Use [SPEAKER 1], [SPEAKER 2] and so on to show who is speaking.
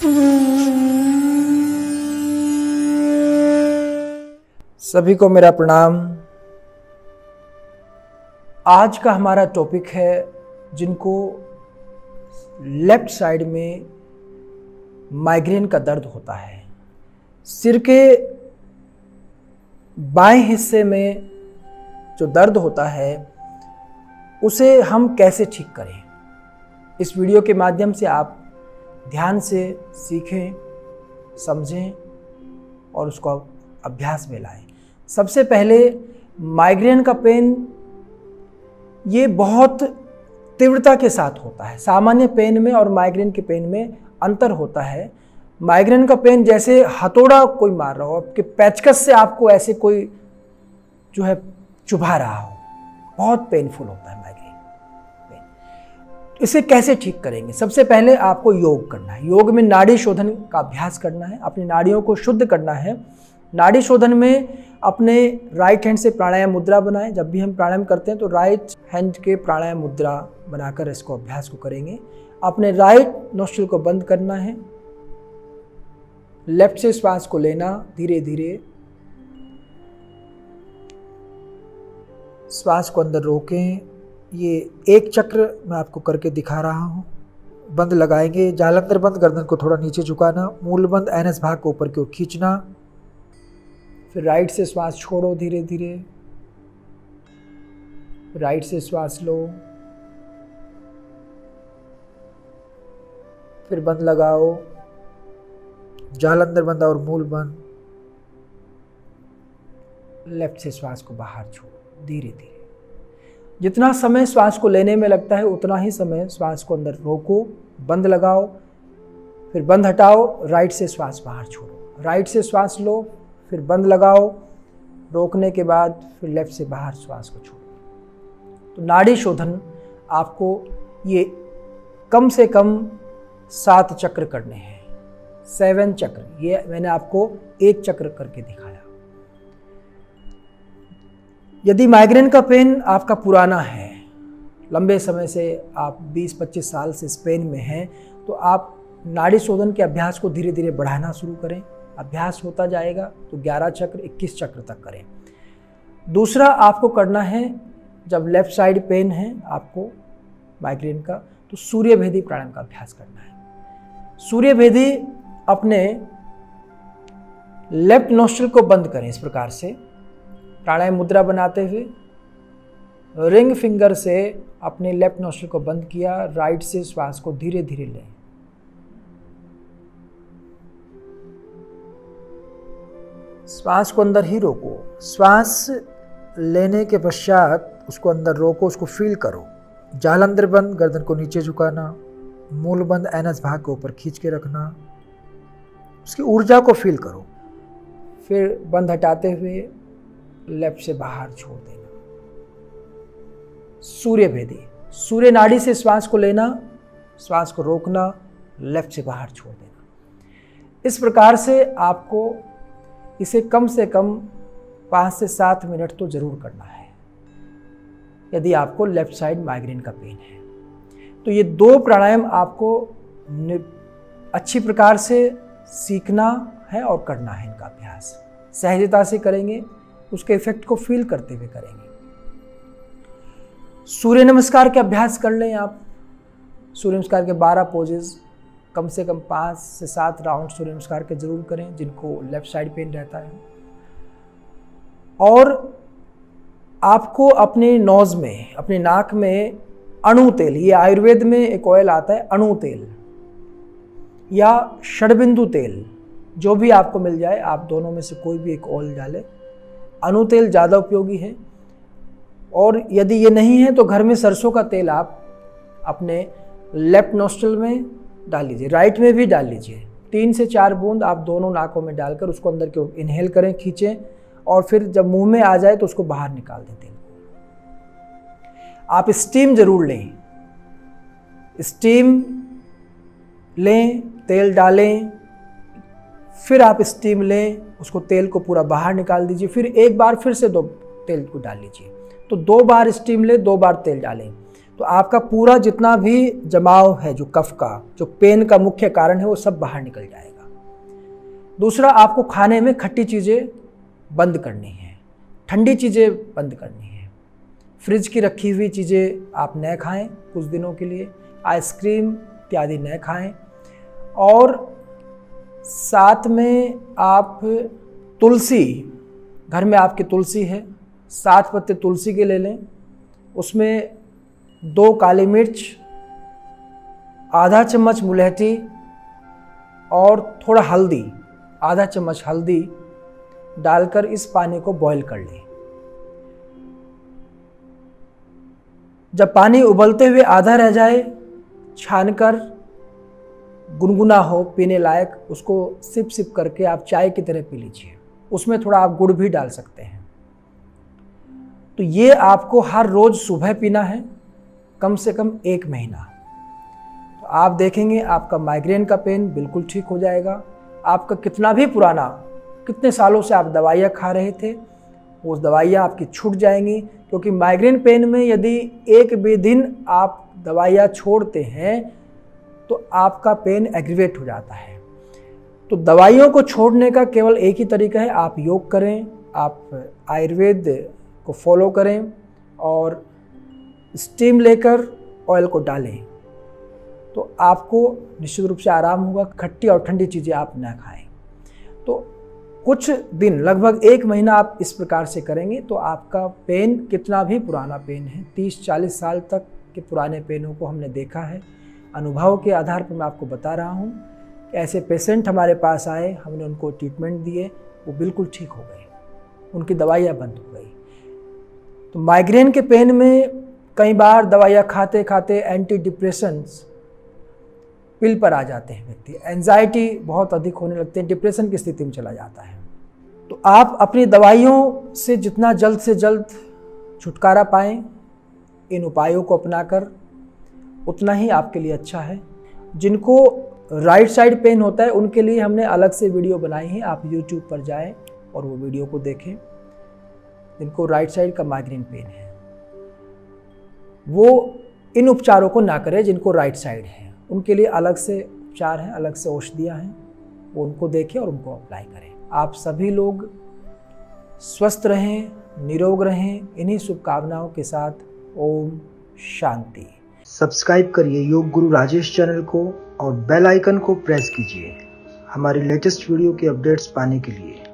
[SPEAKER 1] सभी को मेरा प्रणाम। आज का हमारा टॉपिक है जिनको लेफ्ट साइड में माइग्रेन का दर्द होता है। सिर के बाएं हिस्से में जो दर्द होता है उसे हम कैसे ठीक करें। इस वीडियो के माध्यम से आप ध्यान से सीखें, समझें और उसको अभ्यास में लाएं। सबसे पहले माइग्रेन का पेन ये बहुत तीव्रता के साथ होता है। सामान्य पेन में और माइग्रेन के पेन में अंतर होता है। माइग्रेन का पेन जैसे हथौड़ा कोई मार रहा हो, आपके पेचकस से आपको ऐसे कोई जो है चुभा रहा हो, बहुत पेनफुल होता है माइग्रेन पेन। इसे कैसे ठीक करेंगे? सबसे पहले आपको योग करना है। योग में नाड़ी शोधन का अभ्यास करना है, अपनी नाड़ियों को शुद्ध करना है। नाड़ी शोधन में अपने राइट हैंड से प्राणायाम मुद्रा बनाएं। जब भी हम प्राणायाम करते हैं तो राइट हैंड के प्राणायाम मुद्रा बनाकर इसको अभ्यास को करेंगे। अपने राइट नोस्ट्रिल को बंद करना है, लेफ्ट से श्वास को लेना, धीरे धीरे श्वास को अंदर रोकें। ये एक चक्र मैं आपको करके दिखा रहा हूँ। बंद लगाएंगे, जालंधर बंद, गर्दन को थोड़ा नीचे झुकाना, मूल बंद, एनएस भाग को ऊपर की ओर खींचना। फिर राइट से श्वास छोड़ो धीरे धीरे, राइट से श्वास लो, फिर बंद लगाओ, जालंधर बंद और मूल बंद। लेफ्ट से श्वास को बाहर छोड़ो धीरे धीरे। जितना समय श्वास को लेने में लगता है उतना ही समय श्वास को अंदर रोको, बंद लगाओ, फिर बंद हटाओ, राइट से श्वास बाहर छोड़ो। राइट से श्वास लो, फिर बंद लगाओ, रोकने के बाद फिर लेफ्ट से बाहर श्वास को छोड़ो। तो नाड़ी शोधन आपको ये कम से कम 7 चक्र करने हैं, 7 चक्र। ये मैंने आपको एक चक्र करके दिखाया। यदि माइग्रेन का पेन आपका पुराना है, लंबे समय से आप 20-25 साल से इस पेन में हैं, तो आप नाड़ी शोधन के अभ्यास को धीरे धीरे बढ़ाना शुरू करें। अभ्यास होता जाएगा तो 11 चक्र, 21 चक्र तक करें। दूसरा आपको करना है, जब लेफ्ट साइड पेन है आपको माइग्रेन का, तो सूर्य भेदी प्राणायाम का अभ्यास करना है। सूर्य भेदी अपने लेफ्ट नोस्ट्रिल को बंद करें इस प्रकार से, प्राणायाम मुद्रा बनाते हुए रिंग फिंगर से अपने लेफ्ट नोस्ट्रिल को बंद किया, राइट से श्वास को धीरे धीरे लें। श्वास को अंदर ही रोको। श्वास लेने के पश्चात उसको अंदर रोको, उसको फील करो। जालंधर बंद, गर्दन को नीचे झुकाना, मूल बंद, एनएस भाग को ऊपर खींच के रखना, उसकी ऊर्जा को फील करो। फिर बंद हटाते हुए लेफ्ट से बाहर छोड़ देना। सूर्य भेदी, सूर्य नाड़ी से श्वास को लेना, श्वास को रोकना, लेफ्ट से बाहर छोड़ देना। इस प्रकार से आपको इसे कम से कम 5 से 7 मिनट तो जरूर करना है यदि आपको लेफ्ट साइड माइग्रेन का पेन है। तो ये 2 प्राणायाम आपको अच्छी प्रकार से सीखना है और करना है। इनका अभ्यास सहजता से करेंगे, उसके इफेक्ट को फील करते हुए करेंगे। सूर्य नमस्कार के अभ्यास कर लें आप। सूर्य नमस्कार के 12 पोजेज, कम से कम 5 से 7 राउंड सूर्य नमस्कार के जरूर करें जिनको लेफ्ट साइड पेन रहता है। और आपको अपने नोज में, अपने नाक में अणु तेल, ये आयुर्वेद में एक ऑयल आता है अणु तेल या षडबिंदु तेल, जो भी आपको मिल जाए आप दोनों में से कोई भी एक ऑयल डालें। अणु तेल ज़्यादा उपयोगी है। और यदि ये नहीं है तो घर में सरसों का तेल आप अपने लेफ्ट नोस्ट्रिल में डाल लीजिए, राइट में भी डाल लीजिए। 3 से 4 बूंद आप दोनों नाकों में डालकर उसको अंदर की ओर इनहेल करें, खींचें, और फिर जब मुंह में आ जाए तो उसको बाहर निकाल दें तेल। आप स्टीम जरूर लें, स्टीम लें, तेल डालें, फिर आप स्टीम लें, उसको तेल को पूरा बाहर निकाल दीजिए, फिर एक बार फिर से 2 तेल को डाल लीजिए। तो 2 बार स्टीम लें, 2 बार तेल डालें। तो आपका पूरा जितना भी जमाव है, जो कफ का, जो पेन का मुख्य कारण है, वो सब बाहर निकल जाएगा। दूसरा, आपको खाने में खट्टी चीज़ें बंद करनी है, ठंडी चीज़ें बंद करनी है। फ्रिज की रखी हुई चीज़ें आप न खाएं कुछ दिनों के लिए, आइसक्रीम इत्यादि न खाएं। और साथ में आप तुलसी, घर में आपकी तुलसी है, 7 पत्ते तुलसी के ले लें, उसमें 2 काली मिर्च, आधा चम्मच मुलहठी और थोड़ा हल्दी, आधा चम्मच हल्दी डालकर इस पानी को बॉईल कर लें। जब पानी उबलते हुए आधा रह जाए, छानकर गुनगुना हो, पीने लायक, उसको सिप सिप करके आप चाय की तरह पी लीजिए। उसमें थोड़ा आप गुड़ भी डाल सकते हैं। तो ये आपको हर रोज़ सुबह पीना है, कम से कम 1 महीना। तो आप देखेंगे आपका माइग्रेन का पेन बिल्कुल ठीक हो जाएगा। आपका कितना भी पुराना, कितने सालों से आप दवाइयाँ खा रहे थे, वो दवाइयाँ आपकी छूट जाएंगी। क्योंकि माइग्रेन पेन में यदि एक भी दिन आप दवाइयाँ छोड़ते हैं तो आपका पेन एग्रीवेट हो जाता है। तो दवाइयों को छोड़ने का केवल एक ही तरीका है, आप योग करें, आप आयुर्वेद को फॉलो करें और स्टीम लेकर ऑयल को डालें, तो आपको निश्चित रूप से आराम होगा। खट्टी और ठंडी चीज़ें आप ना खाएं। तो कुछ दिन, लगभग 1 महीना आप इस प्रकार से करेंगे तो आपका पेन, कितना भी पुराना पेन है, 30-40 साल तक के पुराने पेनों को हमने देखा है। अनुभव के आधार पर मैं आपको बता रहा हूँ कि ऐसे पेशेंट हमारे पास आए, हमने उनको ट्रीटमेंट दिए, वो बिल्कुल ठीक हो गए, उनकी दवाइयाँ बंद हो गई। तो माइग्रेन के पेन में कई बार दवाइयाँ खाते खाते एंटी डिप्रेशंस पिल पर आ जाते हैं व्यक्ति, एंजाइटी बहुत अधिक होने लगते हैं, डिप्रेशन की स्थिति में चला जाता है। तो आप अपनी दवाइयों से जितना जल्द से जल्द छुटकारा पाएं इन उपायों को अपनाकर, उतना ही आपके लिए अच्छा है। जिनको राइट साइड पेन होता है उनके लिए हमने अलग से वीडियो बनाई है, आप YouTube पर जाएं और वो वीडियो को देखें। जिनको राइट साइड का माइग्रेन पेन है वो इन उपचारों को ना करें, जिनको राइट साइड है उनके लिए अलग से उपचार हैं, अलग से औषधियाँ हैं, वो उनको देखें और उनको अप्लाई करें। आप सभी लोग स्वस्थ रहें, निरोग रहें, इन्हीं शुभकामनाओं के साथ ओम शांति।
[SPEAKER 2] सब्सक्राइब करिए योग गुरु राजेश चैनल को और बेल आइकन को प्रेस कीजिए हमारी लेटेस्ट वीडियो के अपडेट्स पाने के लिए।